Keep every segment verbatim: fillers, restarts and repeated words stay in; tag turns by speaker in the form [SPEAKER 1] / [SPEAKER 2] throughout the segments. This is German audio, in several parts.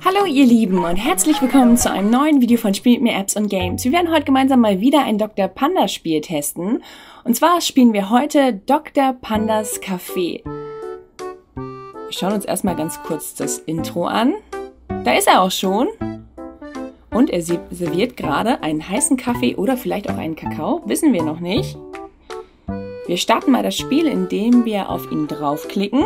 [SPEAKER 1] Hallo ihr Lieben und herzlich willkommen zu einem neuen Video von Spiel mit mir Apps und Games. Wir werden heute gemeinsam mal wieder ein Doktor Panda Spiel testen. Und zwar spielen wir heute Doktor Pandas Café. Wir schauen uns erstmal ganz kurz das Intro an. Da ist er auch schon. Und er serviert gerade einen heißen Kaffee oder vielleicht auch einen Kakao. Wissen wir noch nicht. Wir starten mal das Spiel, indem wir auf ihn draufklicken.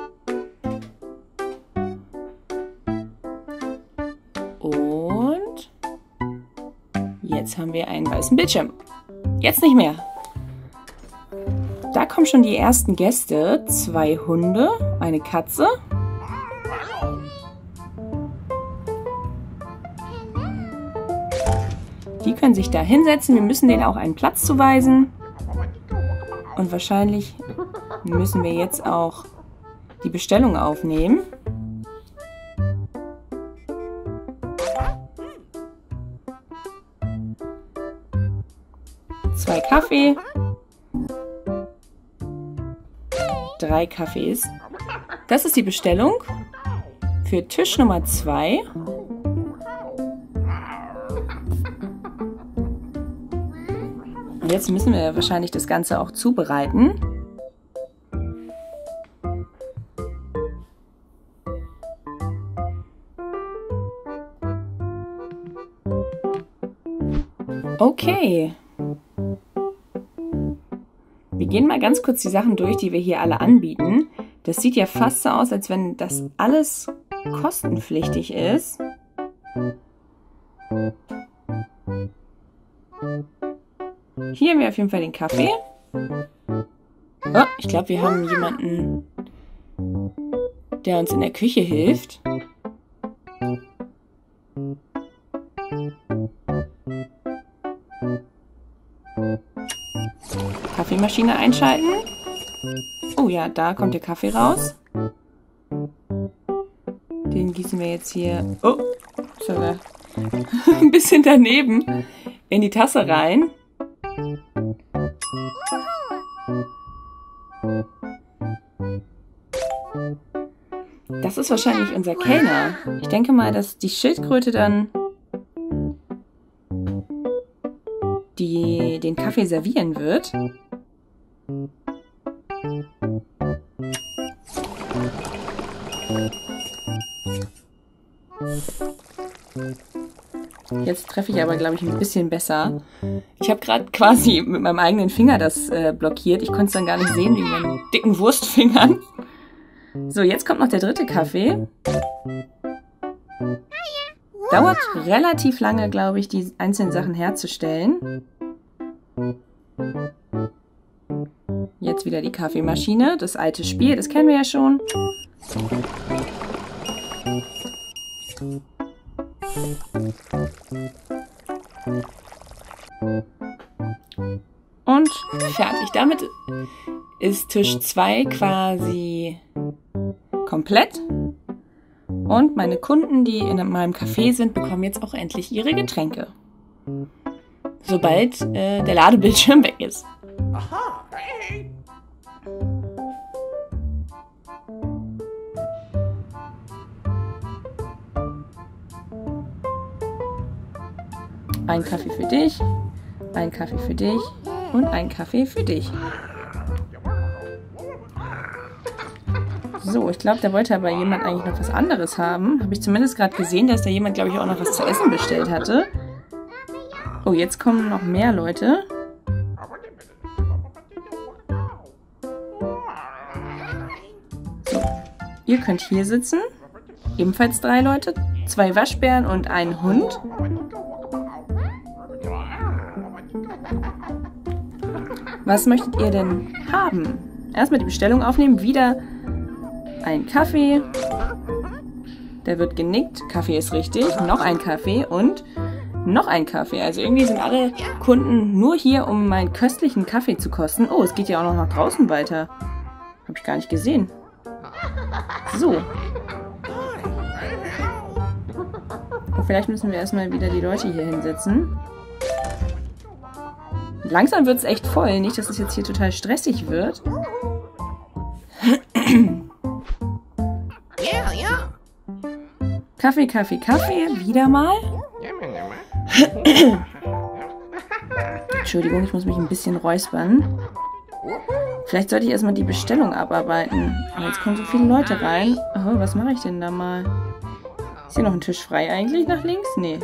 [SPEAKER 1] Und jetzt haben wir einen weißen Bildschirm. Jetzt nicht mehr. Da kommen schon die ersten Gäste. Zwei Hunde, eine Katze. Die können sich da hinsetzen. Wir müssen denen auch einen Platz zuweisen. Und wahrscheinlich müssen wir jetzt auch die Bestellung aufnehmen. Zwei Kaffee. Drei Kaffees. Das ist die Bestellung für Tisch Nummer zwei. Und jetzt müssen wir wahrscheinlich das Ganze auch zubereiten. Okay. Wir gehen mal ganz kurz die Sachen durch, die wir hier alle anbieten. Das sieht ja fast so aus, als wenn das alles kostenpflichtig ist. Hier haben wir auf jeden Fall den Kaffee. Oh, ich glaube, wir haben jemanden, der uns in der Küche hilft. Kaffeemaschine einschalten. Oh ja, da kommt der Kaffee raus. Den gießen wir jetzt hier, oh, sogar ein bisschen daneben, in die Tasse rein. Das ist wahrscheinlich unser Kellner. Ich denke mal, dass die Schildkröte dann die den Kaffee servieren wird. Jetzt treffe ich aber, glaube ich, ein bisschen besser. Ich habe gerade quasi mit meinem eigenen Finger das äh, blockiert. Ich konnte es dann gar nicht sehen, wegen meinen dicken Wurstfingern. So, jetzt kommt noch der dritte Kaffee. Dauert relativ lange, glaube ich, die einzelnen Sachen herzustellen. Jetzt wieder die Kaffeemaschine. Das alte Spiel, das kennen wir ja schon. Und fertig. Damit ist Tisch zwei quasi komplett. Und meine Kunden, die in meinem Café sind, bekommen jetzt auch endlich ihre Getränke. Sobald äh, der Ladebildschirm weg ist. Aha, hey. Ein Kaffee für dich, ein Kaffee für dich und ein Kaffee für dich. So, ich glaube, da wollte aber jemand eigentlich noch was anderes haben. Habe ich zumindest gerade gesehen, dass da jemand, glaube ich, auch noch was zu essen bestellt hatte. Oh, jetzt kommen noch mehr Leute. So, ihr könnt hier sitzen. Ebenfalls drei Leute. Zwei Waschbären und ein Hund. Was möchtet ihr denn haben? Erstmal die Bestellung aufnehmen. Wieder ein Kaffee. Der wird genickt. Kaffee ist richtig. Noch ein Kaffee und noch ein Kaffee. Also irgendwie sind alle Kunden nur hier, um meinen köstlichen Kaffee zu kosten. Oh, es geht ja auch noch nach draußen weiter. Habe ich gar nicht gesehen. So. Und vielleicht müssen wir erstmal wieder die Leute hier hinsetzen. Langsam wird es echt voll. Nicht, dass es jetzt hier total stressig wird. Kaffee, Kaffee, Kaffee. Wieder mal. Entschuldigung, ich muss mich ein bisschen räuspern. Vielleicht sollte ich erstmal die Bestellung abarbeiten. Aber jetzt kommen so viele Leute rein. Oh, was mache ich denn da mal? Ist hier noch ein Tisch frei eigentlich nach links? Nee.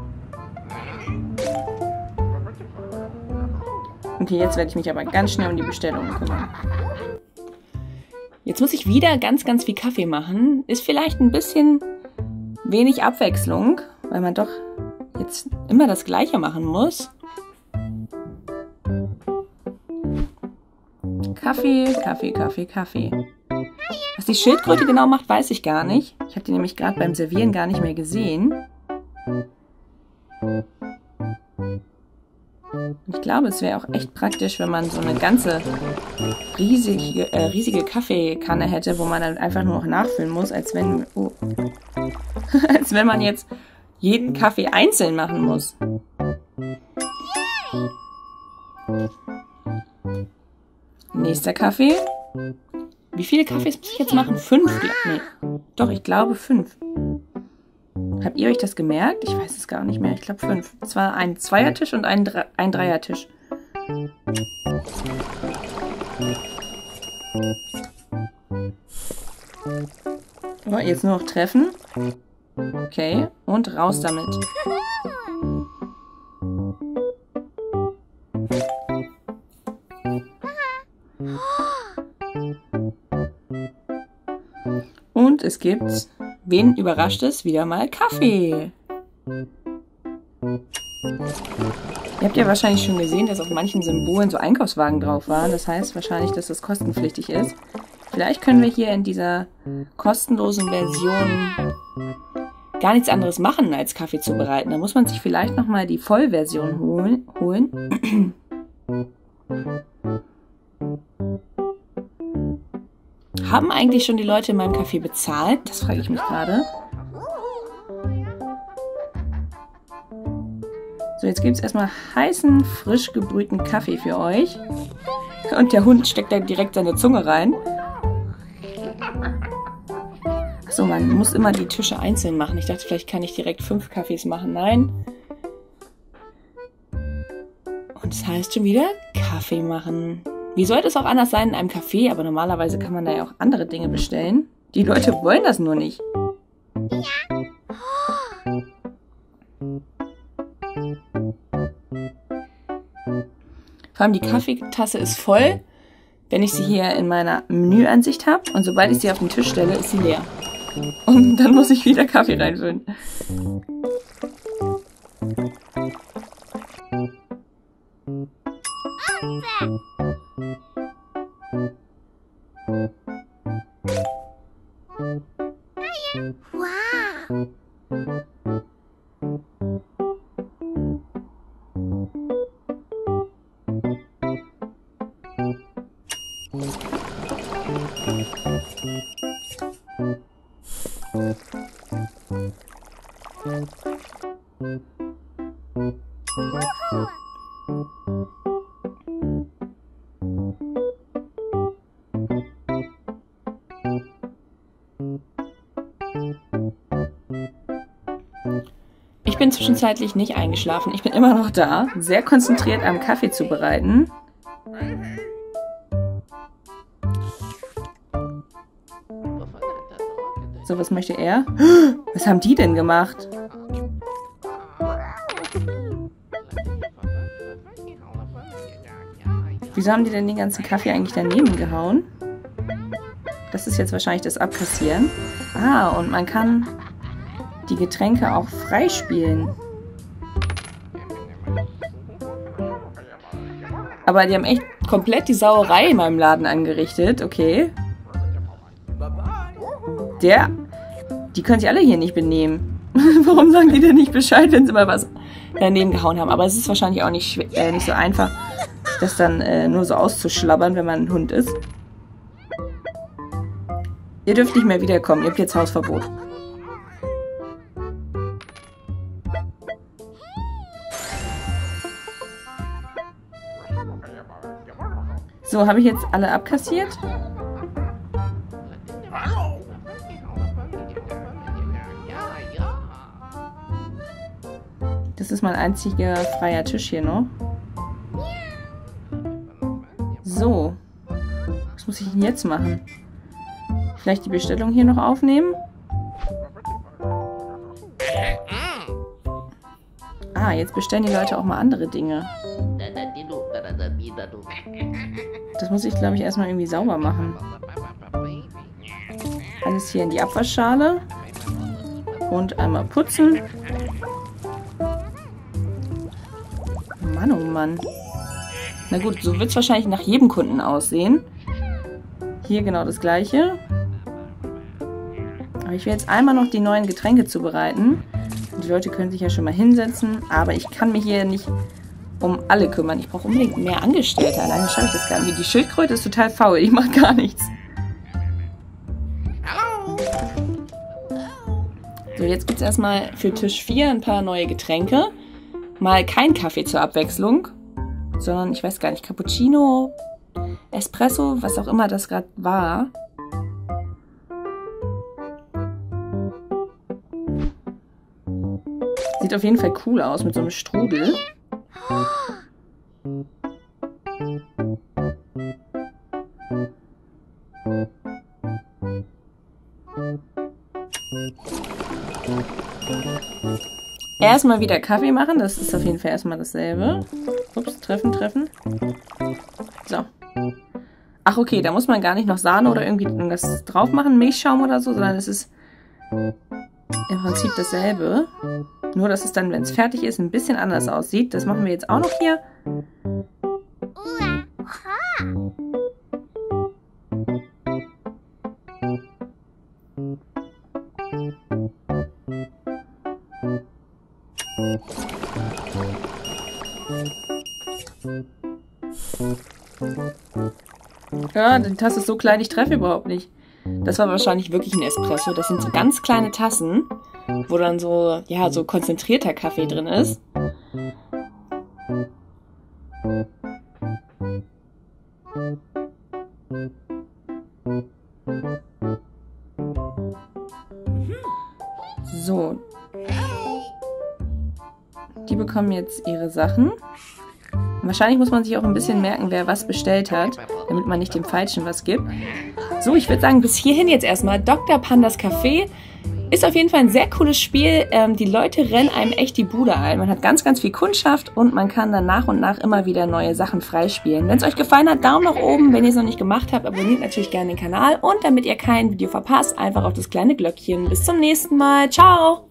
[SPEAKER 1] Okay, jetzt werde ich mich aber ganz schnell um die Bestellungen kümmern. Jetzt muss ich wieder ganz, ganz viel Kaffee machen. Ist vielleicht ein bisschen wenig Abwechslung, weil man doch jetzt immer das Gleiche machen muss. Kaffee, Kaffee, Kaffee, Kaffee. Was die Schildkröte genau macht, weiß ich gar nicht. Ich habe die nämlich gerade beim Servieren gar nicht mehr gesehen. Ich glaube, es wäre auch echt praktisch, wenn man so eine ganze riesige, äh, riesige Kaffeekanne hätte, wo man dann einfach nur noch nachfüllen muss, als wenn, oh, als wenn man jetzt jeden Kaffee einzeln machen muss. Nächster Kaffee. Wie viele Kaffees muss ich jetzt machen? Fünf? Nee. Doch, ich glaube fünf. Habt ihr euch das gemerkt? Ich weiß es gar nicht mehr. Ich glaube fünf. Es war ein Zweiertisch und ein, Dre ein Dreiertisch. So, jetzt nur noch treffen. Okay, und raus damit. Und es gibt, wen überrascht es, wieder mal Kaffee. Ihr habt ja wahrscheinlich schon gesehen, dass auf manchen Symbolen so Einkaufswagen drauf waren. Das heißt wahrscheinlich, dass das kostenpflichtig ist. Vielleicht können wir hier in dieser kostenlosen Version gar nichts anderes machen, als Kaffee zu bereiten. Da muss man sich vielleicht nochmal die Vollversion holen. holen. Haben eigentlich schon die Leute in meinem Café bezahlt? Das frage ich mich gerade. So, jetzt gibt es erstmal heißen, frisch gebrühten Kaffee für euch. Und der Hund steckt da direkt seine Zunge rein. Achso, man muss immer die Tische einzeln machen. Ich dachte, vielleicht kann ich direkt fünf Kaffees machen. Nein. Und das heißt schon wieder Kaffee machen. Wie sollte es auch anders sein in einem Café? Aber normalerweise kann man da ja auch andere Dinge bestellen. Die Leute wollen das nur nicht. Vor allem die Kaffeetasse ist voll, wenn ich sie hier in meiner Menüansicht habe. Und sobald ich sie auf den Tisch stelle, ist sie leer. Und dann muss ich wieder Kaffee reinfüllen.
[SPEAKER 2] Wow.
[SPEAKER 1] Ich bin zwischenzeitlich nicht eingeschlafen. Ich bin immer noch da, sehr konzentriert am Kaffee zu bereiten. So, was möchte er? Was haben die denn gemacht? Wieso haben die denn den ganzen Kaffee eigentlich daneben gehauen? Das ist jetzt wahrscheinlich das Abkassieren. Ah, und man kann die Getränke auch freispielen. Aber die haben echt komplett die Sauerei in meinem Laden angerichtet. Okay. Der, die können sich alle hier nicht benehmen. Warum sagen die denn nicht Bescheid, wenn sie mal was daneben gehauen haben? Aber es ist wahrscheinlich auch nicht, äh, nicht so einfach, das dann äh, nur so auszuschlabbern, wenn man ein Hund ist. Ihr dürft nicht mehr wiederkommen. Ihr habt jetzt Hausverbot. So, habe ich jetzt alle abkassiert? Das ist mein einziger freier Tisch hier noch. So. Was muss ich denn jetzt machen? Vielleicht die Bestellung hier noch aufnehmen? Ah, jetzt bestellen die Leute auch mal andere Dinge. Das muss ich, glaube ich, erstmal irgendwie sauber machen. Alles hier in die Abwaschschale. Und einmal putzen. Mann, oh Mann. Na gut, so wird es wahrscheinlich nach jedem Kunden aussehen. Hier genau das gleiche. Aber ich will jetzt einmal noch die neuen Getränke zubereiten. Die Leute können sich ja schon mal hinsetzen. Aber ich kann mich hier nicht um alle kümmern. Ich brauche unbedingt mehr Angestellte. Alleine schaffe ich das gar nicht. Die Schildkröte ist total faul. Die macht gar nichts. So, jetzt gibt es erstmal für Tisch vier ein paar neue Getränke. Mal kein Kaffee zur Abwechslung, sondern, ich weiß gar nicht, Cappuccino, Espresso, was auch immer das gerade war. Sieht auf jeden Fall cool aus mit so einem Strudel. Erstmal wieder Kaffee machen, das ist auf jeden Fall erstmal dasselbe. Ups, treffen, treffen. So. Ach okay, da muss man gar nicht noch Sahne oder irgendwie irgendwas drauf machen, Milchschaum oder so, sondern es ist im Prinzip dasselbe. Nur, dass es dann, wenn es fertig ist, ein bisschen anders aussieht. Das machen wir jetzt auch noch hier. Ja, die Tasse ist so klein, ich treffe überhaupt nicht. Das war wahrscheinlich wirklich ein Espresso. Das sind so ganz kleine Tassen, wo dann so, ja, so konzentrierter Kaffee drin ist. So. Die bekommen jetzt ihre Sachen. Wahrscheinlich muss man sich auch ein bisschen merken, wer was bestellt hat, damit man nicht dem Falschen was gibt. So, ich würde sagen, bis hierhin jetzt erstmal. Doktor Pandas Café ist auf jeden Fall ein sehr cooles Spiel. Ähm, die Leute rennen einem echt die Bude ein. Man hat ganz, ganz viel Kundschaft und man kann dann nach und nach immer wieder neue Sachen freispielen. Wenn es euch gefallen hat, Daumen nach oben. Wenn ihr es noch nicht gemacht habt, abonniert natürlich gerne den Kanal. Und damit ihr kein Video verpasst, einfach auf das kleine Glöckchen. Bis zum nächsten Mal. Ciao!